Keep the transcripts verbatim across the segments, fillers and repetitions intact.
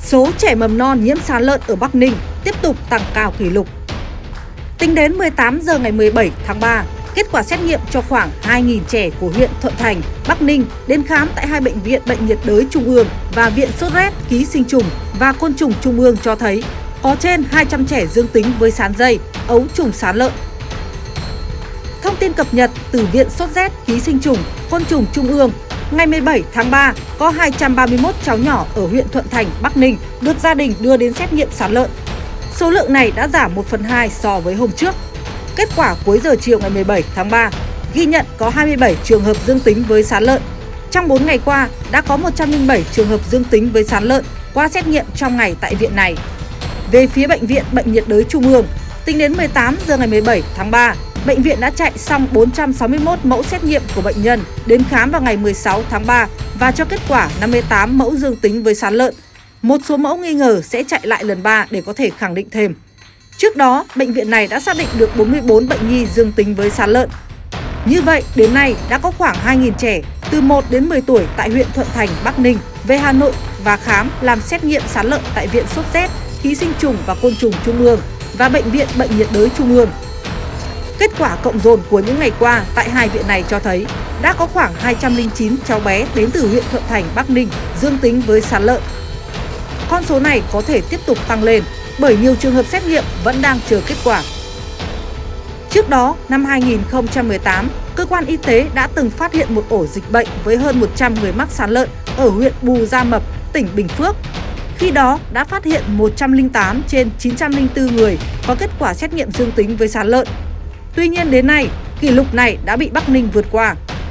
Số trẻ mầm non nhiễm sán lợn ở Bắc Ninh tiếp tục tăng cao kỷ lục. Tính đến mười tám giờ ngày mười bảy tháng ba, kết quả xét nghiệm cho khoảng hai nghìn trẻ của huyện Thuận Thành, Bắc Ninh đến khám tại hai bệnh viện Bệnh nhiệt đới Trung ương và Viện Sốt rét, Ký sinh trùng và Côn trùng Trung ương cho thấy có trên hai trăm trẻ dương tính với sán dây, ấu trùng sán lợn. Thông tin cập nhật từ Viện Sốt rét, Ký sinh trùng, Côn trùng Trung ương, ngày mười bảy tháng ba, có hai trăm ba mươi mốt cháu nhỏ ở huyện Thuận Thành, Bắc Ninh được gia đình đưa đến xét nghiệm sán lợn. Số lượng này đã giảm một phần hai so với hôm trước. Kết quả cuối giờ chiều ngày mười bảy tháng ba, ghi nhận có hai mươi bảy trường hợp dương tính với sán lợn. Trong bốn ngày qua, đã có một trăm lẻ bảy trường hợp dương tính với sán lợn qua xét nghiệm trong ngày tại viện này. Về phía Bệnh viện Bệnh nhiệt đới Trung ương, tính đến mười tám giờ ngày mười bảy tháng ba, bệnh viện đã chạy xong bốn trăm sáu mươi mốt mẫu xét nghiệm của bệnh nhân đến khám vào ngày mười sáu tháng ba và cho kết quả năm mươi tám mẫu dương tính với sán lợn. Một số mẫu nghi ngờ sẽ chạy lại lần ba để có thể khẳng định thêm. Trước đó, bệnh viện này đã xác định được bốn mươi tư bệnh nhi dương tính với sán lợn. Như vậy, đến nay đã có khoảng hai nghìn trẻ từ một đến mười tuổi tại huyện Thuận Thành, Bắc Ninh về Hà Nội và khám làm xét nghiệm sán lợn tại Viện Sốt rét, Ký sinh trùng và Côn trùng Trung ương và Bệnh viện Bệnh nhiệt đới Trung ương. Kết quả cộng dồn của những ngày qua tại hai viện này cho thấy đã có khoảng hai trăm lẻ chín cháu bé đến từ huyện Thuận Thành, Bắc Ninh dương tính với sán lợn. Con số này có thể tiếp tục tăng lên bởi nhiều trường hợp xét nghiệm vẫn đang chờ kết quả. Trước đó, năm hai nghìn không trăm mười tám, cơ quan y tế đã từng phát hiện một ổ dịch bệnh với hơn một trăm người mắc sán lợn ở huyện Bù Gia Mập, tỉnh Bình Phước. Khi đó đã phát hiện một trăm lẻ tám trên chín trăm lẻ bốn người có kết quả xét nghiệm dương tính với sán lợn. Tuy nhiên đến nay, kỷ lục này đã bị Bắc Ninh vượt qua.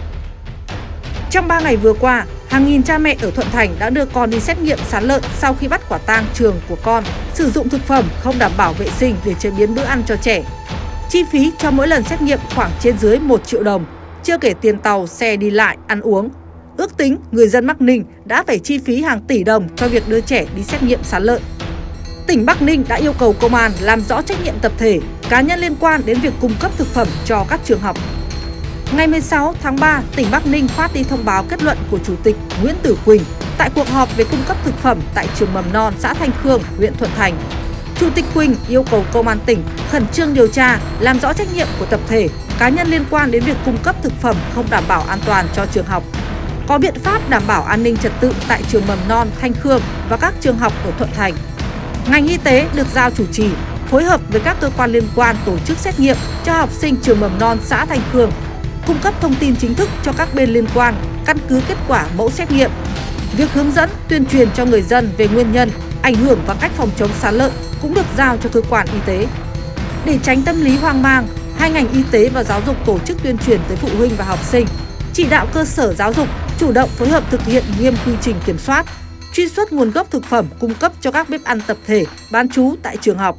Trong ba ngày vừa qua, hàng nghìn cha mẹ ở Thuận Thành đã đưa con đi xét nghiệm sán lợn sau khi bắt quả tang trường của con sử dụng thực phẩm không đảm bảo vệ sinh để chế biến bữa ăn cho trẻ. Chi phí cho mỗi lần xét nghiệm khoảng trên dưới một triệu đồng, chưa kể tiền tàu, xe đi lại, ăn uống. Ước tính người dân Bắc Ninh đã phải chi phí hàng tỷ đồng cho việc đưa trẻ đi xét nghiệm sán lợn. Tỉnh Bắc Ninh đã yêu cầu công an làm rõ trách nhiệm tập thể, cá nhân liên quan đến việc cung cấp thực phẩm cho các trường học. Ngày mười sáu tháng ba, tỉnh Bắc Ninh phát đi thông báo kết luận của Chủ tịch Nguyễn Tử Quỳnh tại cuộc họp về cung cấp thực phẩm tại trường mầm non xã Thanh Khương, huyện Thuận Thành. Chủ tịch Quỳnh yêu cầu công an tỉnh khẩn trương điều tra, làm rõ trách nhiệm của tập thể, cá nhân liên quan đến việc cung cấp thực phẩm không đảm bảo an toàn cho trường học. Có biện pháp đảm bảo an ninh trật tự tại trường mầm non Thanh Khương và các trường học ở Thuận Thành. Ngành y tế được giao chủ trì, phối hợp với các cơ quan liên quan tổ chức xét nghiệm cho học sinh trường mầm non xã Thanh Khương, cung cấp thông tin chính thức cho các bên liên quan, căn cứ kết quả mẫu xét nghiệm. Việc hướng dẫn, tuyên truyền cho người dân về nguyên nhân, ảnh hưởng và cách phòng chống sán lợn cũng được giao cho cơ quan y tế. Để tránh tâm lý hoang mang, hai ngành y tế và giáo dục tổ chức tuyên truyền tới phụ huynh và học sinh, chỉ đạo cơ sở giáo dục chủ động phối hợp thực hiện nghiêm quy trình kiểm soát, truy xuất nguồn gốc thực phẩm cung cấp cho các bếp ăn tập thể, bán trú tại trường học.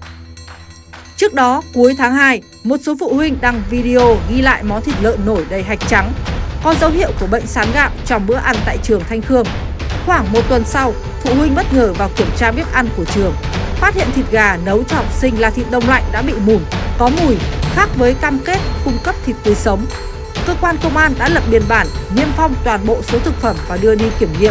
Trước đó, cuối tháng hai, một số phụ huynh đăng video ghi lại món thịt lợn nổi đầy hạch trắng, có dấu hiệu của bệnh sán gạo trong bữa ăn tại trường Thanh Khương. Khoảng một tuần sau, phụ huynh bất ngờ vào kiểm tra bếp ăn của trường, phát hiện thịt gà nấu cho học sinh là thịt đông lạnh đã bị mùn, có mùi, khác với cam kết cung cấp thịt tươi sống. Cơ quan công an đã lập biên bản, niêm phong toàn bộ số thực phẩm và đưa đi kiểm nghiệm.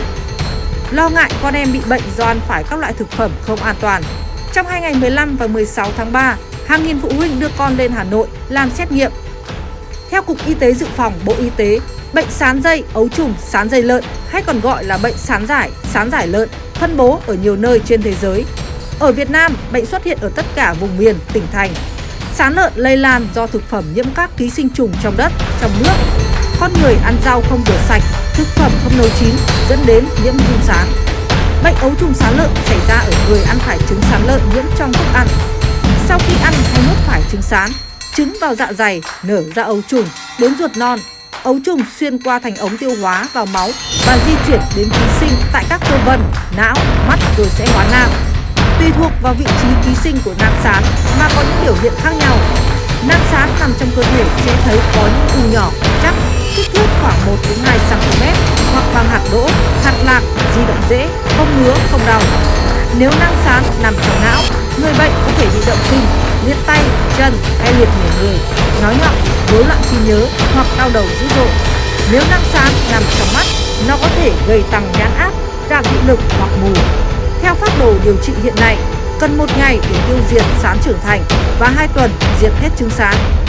Lo ngại con em bị bệnh do ăn phải các loại thực phẩm không an toàn, trong hai ngày mười lăm và mười sáu tháng ba, hàng nghìn phụ huynh đưa con lên Hà Nội làm xét nghiệm. Theo Cục Y tế Dự phòng Bộ Y tế, bệnh sán dây, ấu trùng sán dây lợn hay còn gọi là bệnh sán giải, sán giải lợn phân bố ở nhiều nơi trên thế giới. Ở Việt Nam, bệnh xuất hiện ở tất cả vùng miền, tỉnh thành. Sán lợn lây lan do thực phẩm nhiễm các ký sinh trùng trong đất, trong nước. Con người ăn rau không rửa sạch, thực phẩm không nấu chín dẫn đến nhiễm trùng sán. Bệnh ấu trùng sán lợn xảy ra ở người ăn phải trứng sán lợn nhiễm trong thức ăn. Sau khi ăn hay nuốt phải trứng sán, trứng vào dạ dày nở ra ấu trùng, đến ruột non. Ấu trùng xuyên qua thành ống tiêu hóa vào máu và di chuyển đến ký sinh tại các cơ vân, não, mắt rồi sẽ hóa nang. Tùy thuộc vào vị trí ký sinh của nang sán mà có những biểu hiện khác nhau. Nang sán nằm trong cơ thể sẽ thấy có những u nhỏ, chắc, kích thước khoảng một đến hai xăng-ti-mét hoặc bằng hạt đỗ, hạt lạc, di động dễ, không ngứa, không đau. Nếu nang sán nằm trong não, người bệnh có thể bị động kinh, liệt tay, chân hay liệt nửa người, nói ngọng, rối loạn trí nhớ hoặc đau đầu dữ dội. Nếu nang sán nằm trong mắt, nó có thể gây tăng nhãn áp, giảm thị lực hoặc mù. Theo phác đồ điều trị hiện nay, cần một ngày để tiêu diệt sán trưởng thành và hai tuần diệt hết trứng sán.